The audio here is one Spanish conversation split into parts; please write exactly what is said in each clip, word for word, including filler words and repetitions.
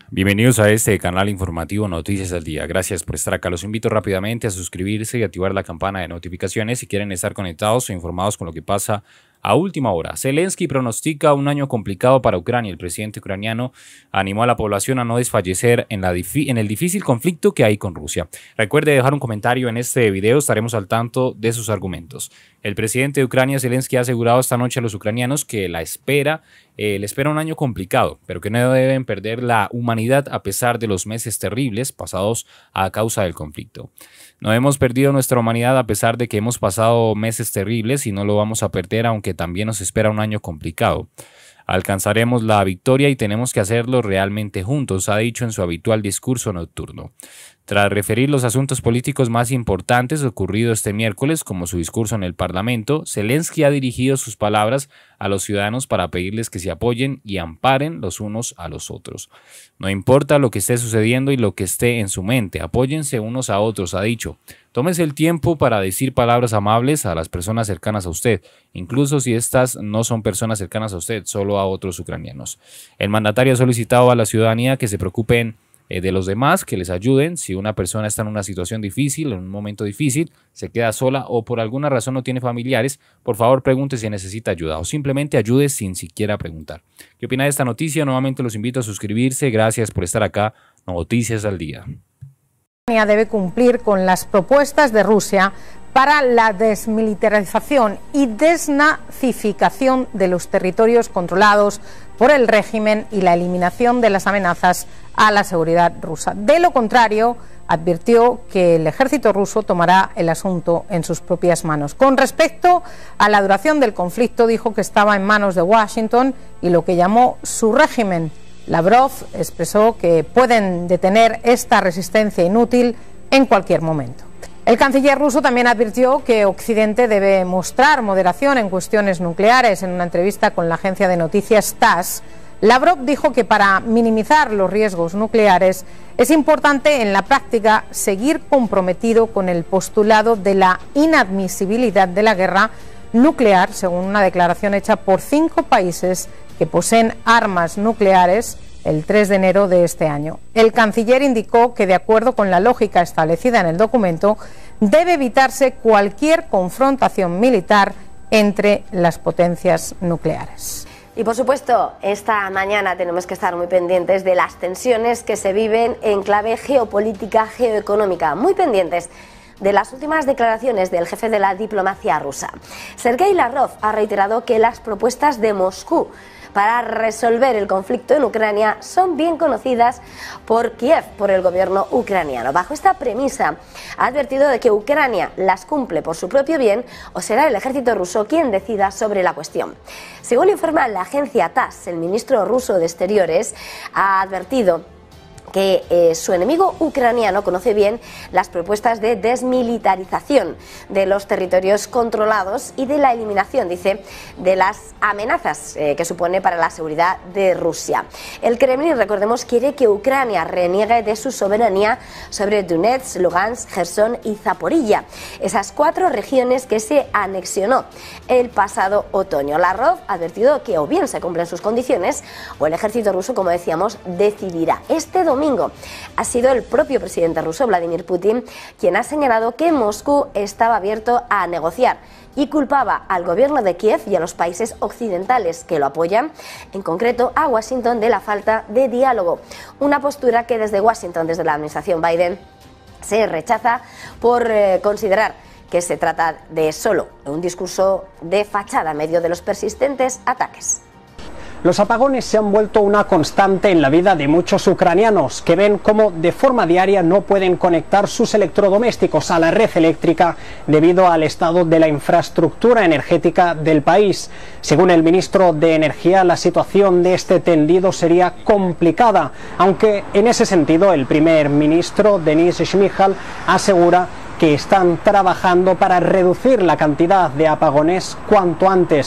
Bienvenidos a este canal informativo Noticias al Día. Gracias por estar acá. Los invito rápidamente a suscribirse y activar la campana de notificaciones si quieren estar conectados o informados con lo que pasa a última hora. Zelensky pronostica un año complicado para Ucrania. El presidente ucraniano animó a la población a no desfallecer en, la en el difícil conflicto que hay con Rusia. Recuerde dejar un comentario en este video, estaremos al tanto de sus argumentos. El presidente de Ucrania, Zelensky, ha asegurado esta noche a los ucranianos que la espera, eh, le espera un año complicado, pero que no deben perder la humanidad a pesar de los meses terribles pasados a causa del conflicto. No hemos perdido nuestra humanidad a pesar de que hemos pasado meses terribles y no lo vamos a perder, aunque también nos espera un año complicado. Alcanzaremos la victoria y tenemos que hacerlo realmente juntos, ha dicho en su habitual discurso nocturno. Tras referir los asuntos políticos más importantes ocurridos este miércoles, como su discurso en el Parlamento, Zelensky ha dirigido sus palabras a los ciudadanos para pedirles que se apoyen y amparen los unos a los otros. No importa lo que esté sucediendo y lo que esté en su mente, apóyense unos a otros, ha dicho. Tómese el tiempo para decir palabras amables a las personas cercanas a usted, incluso si estas no son personas cercanas a usted, solo a otros ucranianos. El mandatario ha solicitado a la ciudadanía que se preocupen de los demás, que les ayuden. Si una persona está en una situación difícil, en un momento difícil, se queda sola o por alguna razón no tiene familiares, por favor pregunte si necesita ayuda o simplemente ayude sin siquiera preguntar. ¿Qué opina de esta noticia? Nuevamente los invito a suscribirse. Gracias por estar acá. Noticias al Día. Ucrania debe cumplir con las propuestas de Rusia para la desmilitarización y desnazificación de los territorios controlados por el régimen y la eliminación de las amenazas a la seguridad rusa. De lo contrario, advirtió que el ejército ruso tomará el asunto en sus propias manos. Con respecto a la duración del conflicto, dijo que estaba en manos de Washington y lo que llamó su régimen. Lavrov expresó que pueden detener esta resistencia inútil en cualquier momento. El canciller ruso también advirtió que Occidente debe mostrar moderación en cuestiones nucleares. En una entrevista con la agencia de noticias TASS, Lavrov dijo que para minimizar los riesgos nucleares es importante en la práctica seguir comprometido con el postulado de la inadmisibilidad de la guerra nuclear, según una declaración hecha por cinco países que poseen armas nucleares el tres de enero de este año. El canciller indicó que, de acuerdo con la lógica establecida en el documento, debe evitarse cualquier confrontación militar entre las potencias nucleares. Y por supuesto, esta mañana tenemos que estar muy pendientes de las tensiones que se viven en clave geopolítica, geoeconómica, muy pendientes de las últimas declaraciones del jefe de la diplomacia rusa. Sergei Lavrov ha reiterado que las propuestas de Moscú para resolver el conflicto en Ucrania son bien conocidas por Kiev, por el gobierno ucraniano. Bajo esta premisa, ha advertido de que Ucrania las cumple por su propio bien o será el ejército ruso quien decida sobre la cuestión. Según informa la agencia TASS, el ministro ruso de Exteriores ha advertido que eh, su enemigo ucraniano conoce bien las propuestas de desmilitarización de los territorios controlados y de la eliminación, dice, de las amenazas eh, que supone para la seguridad de Rusia. El Kremlin, recordemos, quiere que Ucrania reniegue de su soberanía sobre Donetsk, Lugansk, Gerson y Zaporilla, esas cuatro regiones que se anexionó el pasado otoño. Lavrov ha advertido que o bien se cumplen sus condiciones o el ejército ruso, como decíamos, decidirá. Este domingo Domingo ha sido el propio presidente ruso, Vladimir Putin, quien ha señalado que Moscú estaba abierto a negociar y culpaba al gobierno de Kiev y a los países occidentales que lo apoyan, en concreto a Washington, de la falta de diálogo. Una postura que desde Washington, desde la administración Biden, se rechaza por eh, considerar que se trata de solo un discurso de fachada en medio de los persistentes ataques. Los apagones se han vuelto una constante en la vida de muchos ucranianos, que ven cómo de forma diaria no pueden conectar sus electrodomésticos a la red eléctrica debido al estado de la infraestructura energética del país. Según el ministro de Energía, la situación de este tendido sería complicada, aunque en ese sentido el primer ministro, Denis Shmyhal, asegura que están trabajando para reducir la cantidad de apagones cuanto antes.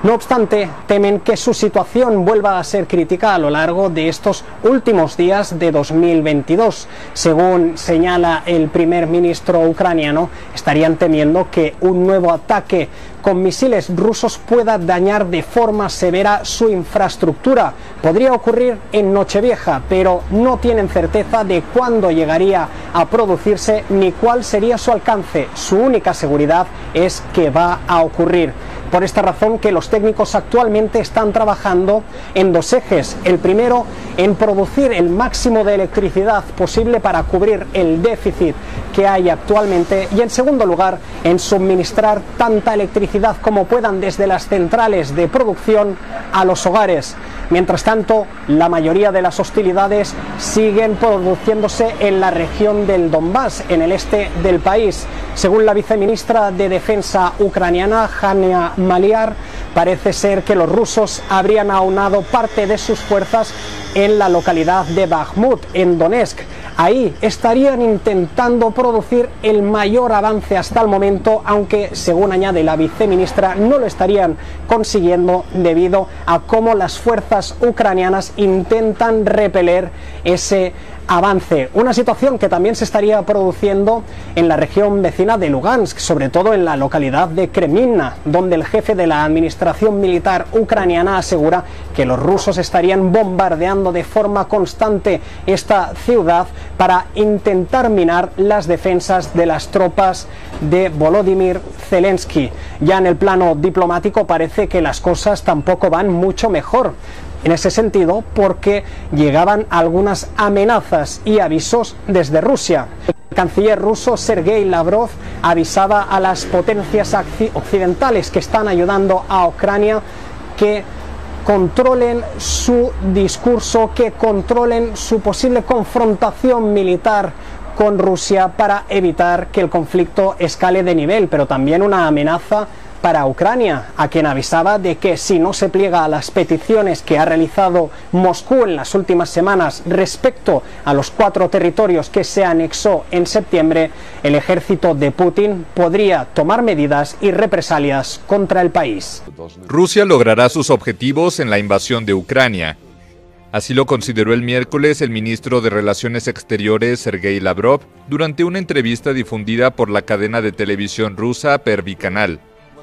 No obstante, temen que su situación vuelva a ser crítica a lo largo de estos últimos días de dos mil veintidós. Según señala el primer ministro ucraniano, estarían temiendo que un nuevo ataque con misiles rusos pueda dañar de forma severa su infraestructura. Podría ocurrir en Nochevieja, pero no tienen certeza de cuándo llegaría a producirse ni cuál sería su alcance. Su única seguridad es que va a ocurrir. Por esta razón que los técnicos actualmente están trabajando en dos ejes. El primero, en producir el máximo de electricidad posible para cubrir el déficit que hay actualmente, y en segundo lugar, en suministrar tanta electricidad como puedan desde las centrales de producción a los hogares. Mientras tanto, la mayoría de las hostilidades siguen produciéndose en la región del Donbass, en el este del país. Según la viceministra de Defensa ucraniana, Hania Maliar, parece ser que los rusos habrían aunado parte de sus fuerzas en la localidad de Bakhmut, en Donetsk. Ahí estarían intentando producir el mayor avance hasta el momento, aunque, según añade la viceministra, no lo estarían consiguiendo debido a cómo las fuerzas ucranianas intentan repeler ese avance. Una situación que también se estaría produciendo en la región vecina de Lugansk, sobre todo en la localidad de Kreminna, donde el jefe de la administración militar ucraniana asegura que los rusos estarían bombardeando de forma constante esta ciudad para intentar minar las defensas de las tropas de Volodymyr Zelensky. Ya en el plano diplomático parece que las cosas tampoco van mucho mejor. En ese sentido, porque llegaban algunas amenazas y avisos desde Rusia. El canciller ruso Sergei Lavrov avisaba a las potencias occidentales que están ayudando a Ucrania que controlen su discurso, que controlen su posible confrontación militar con Rusia para evitar que el conflicto escale de nivel, pero también una amenaza para Ucrania, a quien avisaba de que si no se pliega a las peticiones que ha realizado Moscú en las últimas semanas respecto a los cuatro territorios que se anexó en septiembre, el ejército de Putin podría tomar medidas y represalias contra el país. Rusia logrará sus objetivos en la invasión de Ucrania. Así lo consideró el miércoles el ministro de Relaciones Exteriores Sergei Lavrov durante una entrevista difundida por la cadena de televisión rusa Первый канал.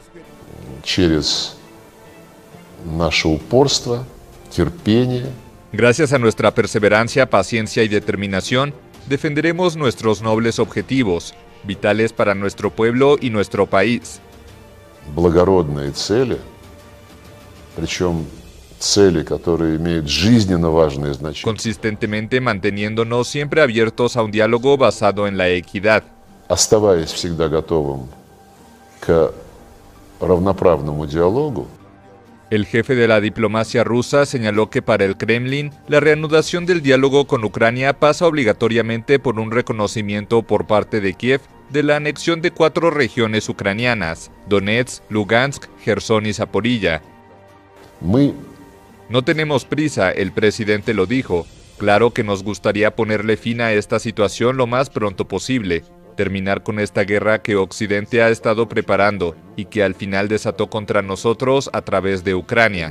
Gracias a nuestra perseverancia, paciencia y determinación, defenderemos nuestros nobles objetivos, vitales para nuestro pueblo y nuestro país. Благородные цели, причем цели, которые имеют жизненно важное значение. Consistentemente manteniéndonos siempre abiertos a un diálogo basado en la equidad. Оставаясь всегда готовым к равноправному диалогу. El jefe de la diplomacia rusa señaló que para el Kremlin, la reanudación del diálogo con Ucrania pasa obligatoriamente por un reconocimiento por parte de Kiev de la anexión de cuatro regiones ucranianas, Donetsk, Lugansk, Jersón y Zaporilla. Мы... No tenemos prisa, el presidente lo dijo. Claro que nos gustaría ponerle fin a esta situación lo más pronto posible, terminar con esta guerra que Occidente ha estado preparando y que al final desató contra nosotros a través de Ucrania.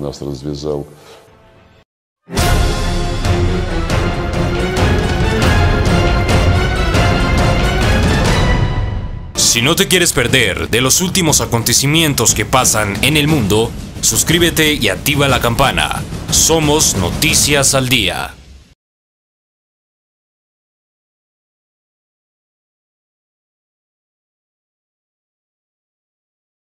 Si no te quieres perder de los últimos acontecimientos que pasan en el mundo, suscríbete y activa la campana. Somos Noticias al Día.